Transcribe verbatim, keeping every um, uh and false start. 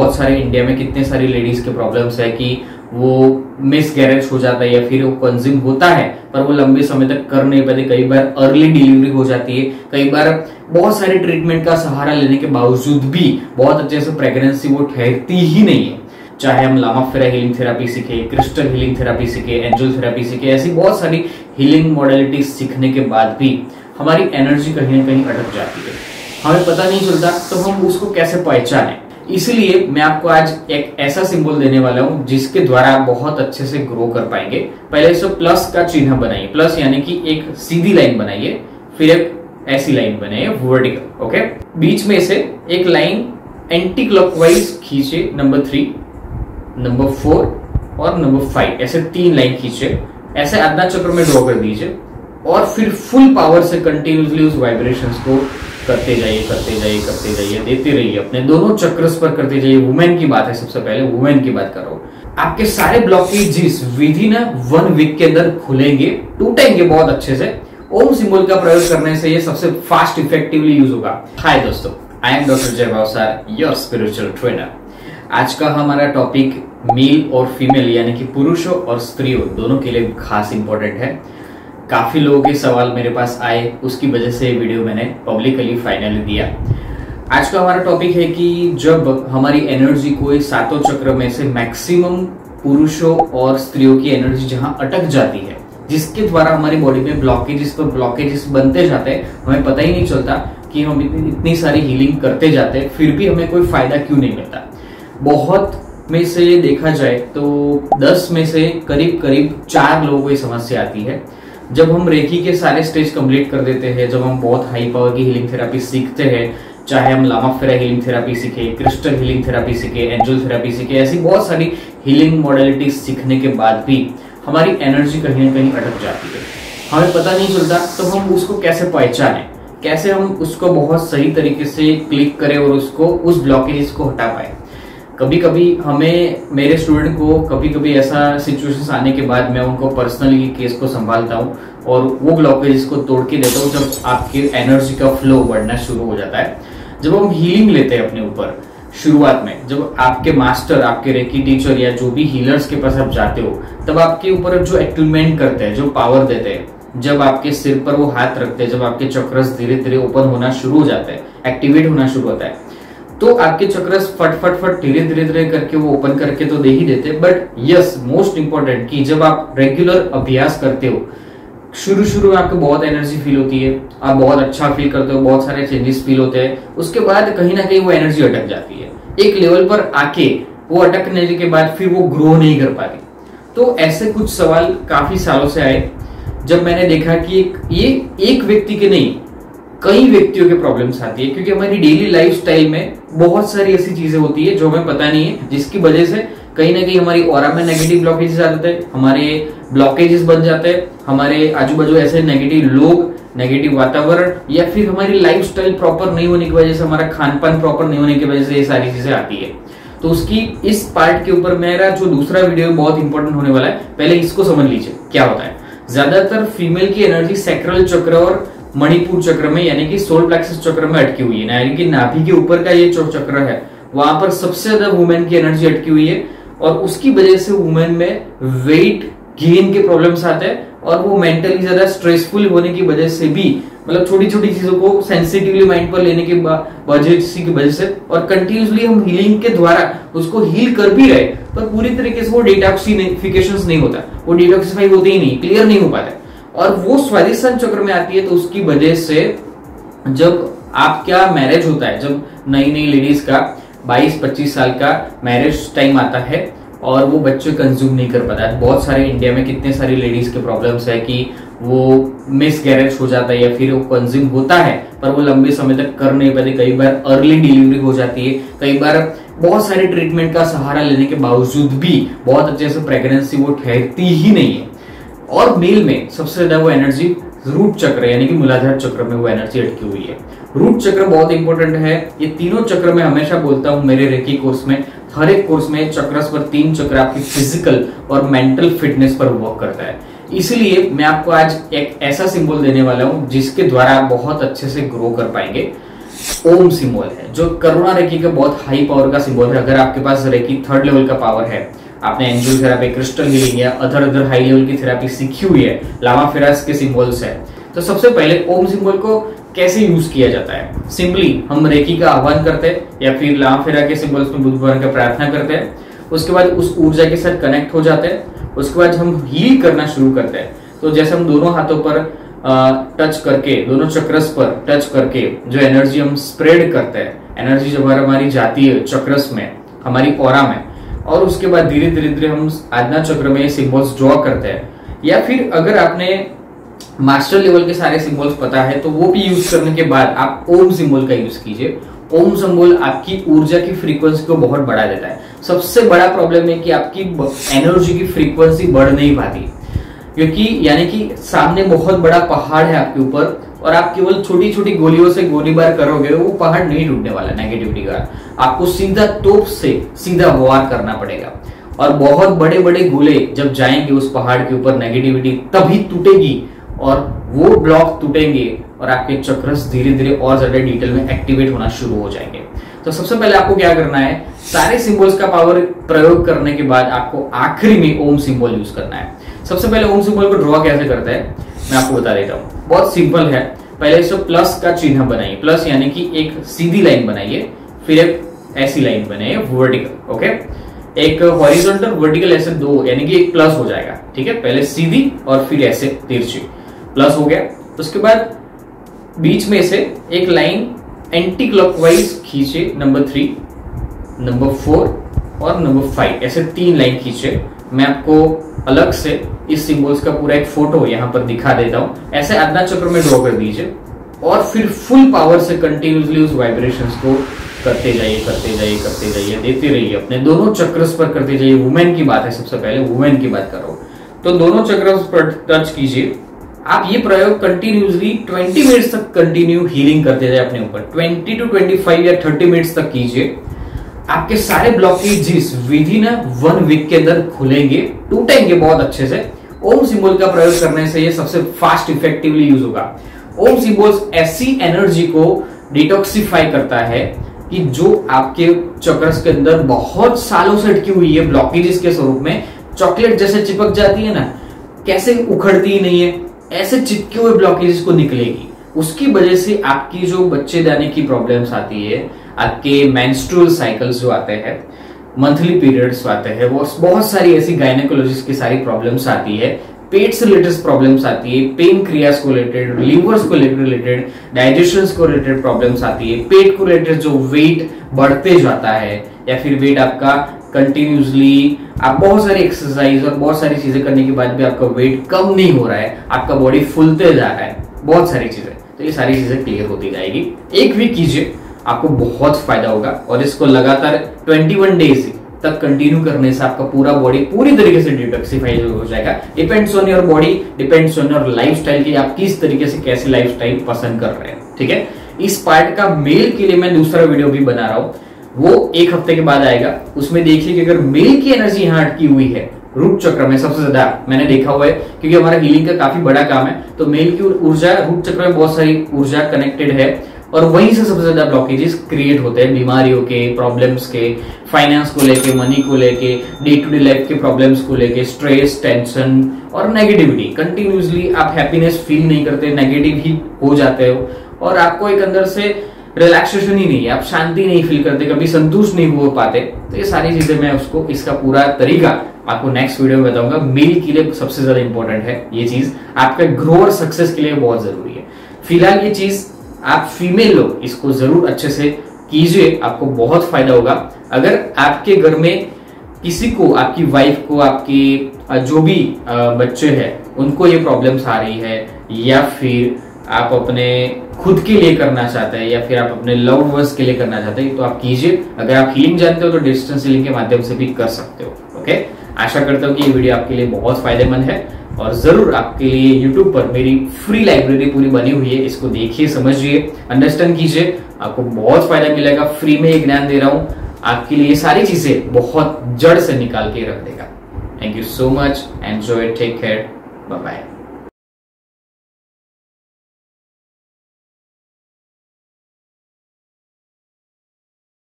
बहुत सारे इंडिया में कितने सारी लेडीज के प्रॉब्लम्स है कि वो मिस गैरेज हो जाता है या फिर वो कंज्यूम होता है पर वो लंबे समय तक कर नहीं पाते। कई बार अर्ली डिलीवरी हो जाती है, कई बार बहुत सारे ट्रीटमेंट का सहारा लेने के बावजूद भी बहुत अच्छे से प्रेगनेंसी वो ठहरती ही नहीं है। चाहे हम लामाफेरा हीलिंग थेरापी सीखे, क्रिस्टल हीलिंग थेरापी सीखे, एंजल थेरापी सीखे, ऐसी बहुत सारी हीलिंग मॉडलिटी सीखने के बाद भी हमारी एनर्जी कहीं ना कहीं अटक जाती है, हमें पता नहीं चलता, तो हम उसको कैसे पहचानें। इसलिए मैं आपको आज एक ऐसा सिंबल देने वाला हूं जिसके द्वारा आप बहुत अच्छे से ग्रो कर पाएंगे। पहले इसे प्लस का चिन्ह बनाइए, प्लस यानी कि एक सीधी लाइन बनाइए, फिर एक ऐसी लाइन बनाइए वर्टिकल, ओके। बीच में से एक लाइन एंटी क्लॉकवाइज खींचे, नंबर थ्री, नंबर फोर और नंबर फाइव, ऐसे तीन लाइन खींचे, ऐसे आज्ञा चक्र में ड्रॉ कर दीजिए और फिर फुल पावर से कंटिन्यूसली उस वाइब्रेशंस को करते जाइए करते जाइए करते जाइए, देते रहिए, अपने दोनों चक्रस पर करते जाइए। वुमेन की बात है, सबसे पहले वुमेन की बात कर रहा हूं। आपके सारे blockages within one week के अंदर खुलेंगे, टूटेंगे बहुत अच्छे से। ओम सिंबल का प्रयोग करने से ये सबसे फास्ट इफेक्टिवली यूज होगा। हाय दोस्तों, आई एम डॉक्टर जय भावसार, योर स्पिरिचुअल ट्रेनर। आज का हमारा टॉपिक मेल और फीमेल यानी कि पुरुषों और स्त्रियों दोनों के लिए खास इंपॉर्टेंट है। काफी लोगों के सवाल मेरे पास आए, उसकी वजह से ये वीडियो मैंने पब्लिकली फाइनली दिया। आज का हमारा टॉपिक है कि जब हमारी एनर्जी को सातों चक्र में से मैक्सिमम पुरुषों और स्त्रियों की एनर्जी जहां अटक जाती है, जिसके द्वारा हमारी बॉडी में ब्लॉकेजेस पर ब्लॉकेजेस बनते जाते हैं, हमें पता ही नहीं चलता कि हम इतनी, इतनी सारी हीलिंग करते जाते हैं फिर भी हमें कोई फायदा क्यों नहीं मिलता। बहुत में से देखा जाए तो दस में से करीब करीब चार लोगों को ये समस्या आती है। जब हम रेकी के सारे स्टेज कंप्लीट कर देते हैं, जब हम बहुत हाई पावर की हीलिंग थेरापी सीखते हैं, चाहे हम लामाफेरा हीलिंग थेरापी सीखे, क्रिस्टल हीलिंग थेरापी सीखे, एंजल थेरापी सीखे, ऐसी बहुत सारी हीलिंग मॉडलिटी सीखने के बाद भी हमारी एनर्जी कहीं ना कहीं अटक जाती है, हमें पता नहीं चलता, तो हम उसको कैसे पहचानें, कैसे हम उसको बहुत सही तरीके से क्लिक करें और उसको उस ब्लॉकेज को हटा पाए। कभी कभी हमें, मेरे स्टूडेंट को कभी कभी ऐसा सिचुएशंस आने के बाद मैं उनको पर्सनली केस को संभालता हूँ और वो ब्लॉकेज को तोड़ के देता हूँ जब आपकी एनर्जी का फ्लो बढ़ना शुरू हो जाता है। जब हम हीलिंग लेते हैं अपने ऊपर शुरुआत में, जब आपके मास्टर, आपके रेकी टीचर या जो भी हीलर्स के पास आप जाते हो, तब आपके ऊपर जो एक्टिवेट करते हैं, जो पावर देते हैं, जब आपके सिर पर वो हाथ रखते हैं, जब आपके चक्रस धीरे धीरे ओपन होना शुरू हो जाते हैं, एक्टिवेट होना शुरू होता है, तो आपके चक्रस फट फट फट धीरे धीरे धीरे करके वो ओपन करके तो दे ही देते। बट यस, मोस्ट इंपॉर्टेंट कि जब आप रेगुलर अभ्यास करते हो, शुरू शुरू में आपको बहुत एनर्जी फील होती है, आप बहुत अच्छा फील करते हो, बहुत सारे चेंजेस फील होते हैं, उसके बाद कहीं ना कहीं वो एनर्जी अटक जाती है। एक लेवल पर आके वो अटकने के बाद फिर वो ग्रो नहीं कर पाती। तो ऐसे कुछ सवाल काफी सालों से आए, जब मैंने देखा कि एक, ये एक व्यक्ति के नहीं, कई व्यक्तियों के प्रॉब्लम्स आती है, क्योंकि हमारी डेली लाइफस्टाइल में बहुत सारी ऐसी चीजें होती है जो हमें पता नहीं है, जिसकी वजह से कहीं ना कहीं हमारी ऑरा में नेगेटिव ब्लॉकेजेस आ जाते हैं, हमारे ब्लॉकेजेस बन जाते हैं, हमारे आजू बाजू ऐसे नेगेटिव लोग, नेगेटिव वातावरण, या फिर हमारी लाइफस्टाइल प्रॉपर नहीं होने की वजह से, हमारा खान पान प्रॉपर नहीं होने की वजह से ये सारी चीजें आती है। तो उसकी इस पार्ट के ऊपर मेरा जो दूसरा वीडियो बहुत इंपॉर्टेंट होने वाला है, पहले इसको समझ लीजिए क्या होता है। ज्यादातर फीमेल की एनर्जी सैक्रल चक्र और मणिपुर चक्र में यानी कि सोल प्लेक्सस चक्र में अटकी हुई है, यानी कि नाभि के ऊपर का ये जो चक्र है वहां पर सबसे ज्यादा वुमेन की एनर्जी अटकी हुई है, और उसकी वजह से वुमेन में वेट गेन के प्रॉब्लम्स आते हैं, और वो मेंटली ज्यादा स्ट्रेसफुल होने की वजह से भी, मतलब छोटी छोटी चीजों को सेंसिटिवली माइंड पर लेने के वजह की वजह से, और कंटिन्यूसली हम हीलिंग के द्वारा उसको हील कर भी रहे, पर पूरी तरीके से वो डिटॉक्सिफिकेशन नहीं होता, वो डिटॉक्सिफाई होते ही नहीं, क्लियर नहीं हो पाता, और वो स्वादिष्टान चक्र में आती है। तो उसकी वजह से जब आपका मैरिज होता है, जब नई नई लेडीज का बाईस पच्चीस साल का मैरिज टाइम आता है और वो बच्चे कंज्यूम नहीं कर पाता है, बहुत सारे इंडिया में कितने सारी लेडीज के प्रॉब्लम्स है कि वो मिस गैरेज हो जाता है या फिर वो कंज्यूम होता है पर वो लंबे समय तक कर नहीं पाते। कई बार अर्ली डिलीवरी हो जाती है, कई बार बहुत सारे ट्रीटमेंट का सहारा लेने के बावजूद भी बहुत अच्छे से प्रेगनेंसी वो ठहरती ही नहीं है। और मेल में सबसे ज्यादा वो एनर्जी रूट चक्र यानी कि मूलाधार चक्र में वो एनर्जी अटकी हुई है। रूट चक्र बहुत इंपॉर्टेंट है। ये तीनों चक्र में हमेशा बोलता हूं मेरे रेकी कोर्स में, हर एक कोर्स में चक्रस पर तीन चक्र आपकी फिजिकल और मेंटल फिटनेस पर वर्क करता है। इसलिए मैं आपको आज एक ऐसा सिंबल देने वाला हूं जिसके द्वारा आप बहुत अच्छे से ग्रो कर पाएंगे। ओम सिंबल है, जो करुणा रेकी का बहुत हाई पावर का सिंबल है। अगर आपके पास रेकी थर्ड लेवल का पावर है, आपने एंजल थेरापी, क्रिस्टल हीलिंग या अदर अदर हाई लेवल की थेरापी सीखी हुई है, लामा फेरास के सिंबल्स है, तो सबसे पहले ओम सिंबल को कैसे यूज किया जाता है? सिंपली हम रेकी का आह्वान करते हैं या फिर लामा फेरा के सिंबल्स में बुद्ध भगवान का प्रार्थना करते हैं। उसके बाद उस ऊर्जा के साथ कनेक्ट हो जाते हैं। उसके बाद हम हील करना शुरू करते हैं। तो जैसे हम दोनों हाथों पर टच करके, दोनों चक्रस पर टच करके जो एनर्जी हम स्प्रेड करते हैं, एनर्जी जब हमारी जाती है चक्रस में, हमारी ऑरा में, और उसके बाद धीरे धीरे धीरे हम आज्ञा चक्र में सिंबल्स ड्रॉ करते हैं। या फिर अगर आपने मास्टर लेवल के सारे सिंबल्स पता है तो वो भी यूज करने के बाद आप ओम सिंबल का यूज कीजिए। ओम सिंबल आपकी ऊर्जा की फ्रीक्वेंसी को बहुत बढ़ा देता है। सबसे बड़ा प्रॉब्लम है कि आपकी एनर्जी की फ्रीक्वेंसी बढ़ नहीं पाती, क्योंकि यानी कि सामने बहुत बड़ा पहाड़ है आपके ऊपर और आप केवल छोटी छोटी गोलियों से गोलीबार करोगे, वो पहाड़ नहीं टूटने वाला नेगेटिविटी का। आपको सीधा तोप से सीधा वार करना पड़ेगा और बहुत बड़े बड़े गोले जब जाएंगे उस पहाड़ के ऊपर, नेगेटिविटी तभी टूटेगी और वो ब्लॉक टूटेंगे और आपके चक्रस धीरे धीरे और ज्यादा डिटेल में एक्टिवेट होना शुरू हो जाएंगे। तो सबसे पहले आपको क्या करना है, सारे सिंबल्स का पावर प्रयोग करने के बाद आपको आखिरी में ओम सिंबल यूज करना है। सबसे पहले ओम सिंबल को ड्रॉ कैसे करते हैं मैं आपको बता देता हूँ। बहुत सिंपल है। पहले इसे प्लस का चिन्ह बनाइए, प्लस यानी कि एक सीधी लाइन बनाइए, फिर एक ऐसी लाइन बनाइए वर्टिकल, ओके। एक हॉरिजॉन्टल वर्टिकल ऐसे दो, यानी कि एक प्लस हो जाएगा, ठीक है। पहले सीधी और फिर ऐसे तिरछी, प्लस हो गया। उसके बाद बीच में से एक लाइन एंटी क्लॉकवाइज खींचे, नंबर थ्री, नंबर फोर और नंबर फाइव, ऐसे तीन लाइन खींचे। मैं आपको अलग से इस सिंबल्स का पूरा एक फोटो यहाँ पर दिखा देता हूँ। ऐसे आज्ञा चक्र में ड्रॉ कर दीजिए और फिर फुल पावर से कंटिन्यूसली उस वाइब्रेशंस को करते जाइए, करते जाइए, करते जाइए, देते रहिए। अपने दोनों चक्रस पर करते जाइए। वुमेन की बात है, सबसे पहले वुमेन की बात करो तो दोनों चक्रस पर टच कीजिए। आप ये प्रयोग कंटिन्यूसली ट्वेंटी मिनट्स तक कंटिन्यू हीलिंग करते जाए अपने ऊपर। ट्वेंटी टू ट्वेंटी फाइव या थर्टी मिनट्स तक कीजिए। आपके सारे blockages within one week के अंदर खुलेंगे, टूटेंगे बहुत अच्छे से। ओम सिंबल का प्रयोग करने से ये सबसे फास्ट इफेक्टिवली यूज होगा। ओम सिंबल्स ऐसी एनर्जी को डिटॉक्सिफाई करता है कि जो आपके चक्रस के अंदर बहुत सालों से अटकी हुई है ब्लॉकेजेस के स्वरूप में, चॉकलेट जैसे चिपक जाती है ना, कैसे उखड़ती ही नहीं है, ऐसे चिपके हुए ब्लॉकेजेस को निकलेगी। उसकी वजह से आपकी जो बच्चे दाने की प्रॉब्लम्स आती है, आपके मेंस्ट्रुअल साइकिल्स जो आते हैं, मंथली पीरियड्स आते हैं, वो बहुत सारी ऐसी गायनेकोलॉजिस्ट की सारी प्रॉब्लम्स आती है, पेट से रिलेटेड प्रॉब्लम्स आती है, पेन क्रियास को रिलेटेड, लीवर्स को रिलेटेड, डाइजेशन को रिलेटेड प्रॉब्लम्स आती है, पेट को रिलेटेड जो वेट बढ़ते जाता है या फिर वेट आपका कंटिन्यूसली, आप बहुत सारी एक्सरसाइज और बहुत सारी चीजें करने के बाद भी आपका वेट कम नहीं हो रहा है, आपका बॉडी फूलते जा रहा है, बहुत सारी चीजें, तो ये सारी चीजें क्लियर होती जाएगी। एक वीक कीजिए, आपको बहुत फायदा होगा और इसको लगातार इक्कीस डेज तक कंटिन्यू करने से आपका पूरा बॉडी पूरी तरीके से डिटॉक्सिफाई हो जाएगा। Depends on your body, depends on your lifestyle की आप किस तरीके से कैसे लाइफस्टाइल पसंद कर रहे हैं, ठीक है। इस पार्ट का मेल के लिए मैं दूसरा वीडियो भी बना रहा हूं, वो एक हफ्ते के बाद आएगा। उसमें देखिए कि अगर मेल की एनर्जी यहाँ अटकी हुई है रूट चक्र में, सबसे ज्यादा मैंने देखा हुआ है, क्योंकि हमारा हीलिंग का काफी बड़ा काम है, तो मेल की ऊर्जा रूट चक्र में बहुत सारी ऊर्जा कनेक्टेड है और वहीं से सबसे ज्यादा ब्लॉकेजेस क्रिएट होते हैं, बीमारियों के, प्रॉब्लम्स के, फाइनेंस को लेके, मनी को लेके, डे टू डे लाइफ के प्रॉब्लम्स को लेके, स्ट्रेस, टेंशन और नेगेटिविटी। कंटिन्यूसली आप हैप्पीनेस फील नहीं करते, नेगेटिव ही हो जाते हो और आपको एक अंदर से रिलैक्सेशन ही नहीं है, आप शांति नहीं फील करते, कभी संतुष्ट नहीं हो पाते। तो ये सारी चीजें मैं उसको, इसका पूरा तरीका आपको नेक्स्ट वीडियो में बताऊंगा। मेल के लिए सबसे ज्यादा इंपॉर्टेंट है ये चीज, आपका ग्रो और सक्सेस के लिए बहुत जरूरी है। फिलहाल ये चीज आप फीमेल लोग इसको जरूर अच्छे से कीजिए, आपको बहुत फायदा होगा। अगर आपके घर में किसी को, आपकी वाइफ को, आपकी जो भी बच्चे हैं उनको ये प्रॉब्लम्स आ रही है, या फिर आप अपने खुद के लिए करना चाहते हैं या फिर आप अपने लव्ड वंस के लिए करना चाहते हैं, तो आप कीजिए। अगर आप हीलिंग जानते हो तो डिस्टेंस हीलिंग के माध्यम से भी कर सकते हो। ओके, आशा करता हूँ कि ये वीडियो आपके लिए बहुत फायदेमंद है और जरूर आपके लिए यूट्यूब पर मेरी फ्री लाइब्रेरी पूरी बनी हुई है, इसको देखिए, समझिए, अंडरस्टैंड कीजिए, आपको बहुत फायदा मिलेगा। फ्री में ये ज्ञान दे रहा हूँ, आपके लिए सारी चीजें बहुत जड़ से निकाल के रख देगा। Thank you so much, enjoy, take care, bye bye.